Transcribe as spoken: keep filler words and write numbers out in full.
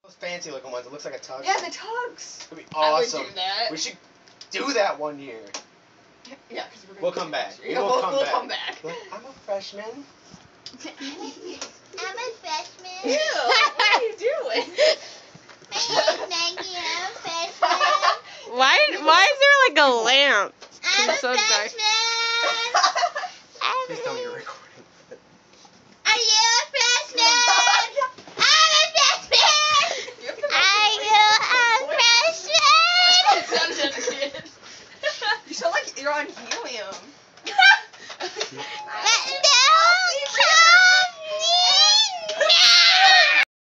Those fancy looking ones. It looks like a tug. Yeah, the tugs. It'd be awesome. I would do that. We should do that one year. Yeah, because we're gonna We'll come back. We will we'll, come, we'll back. come back. I'm a freshman. I'm a freshman. Ew, what are you doing? My name's Maggie. I'm a freshman. Why? Why is there like a lamp? I'm I'm a so sorry. freshman.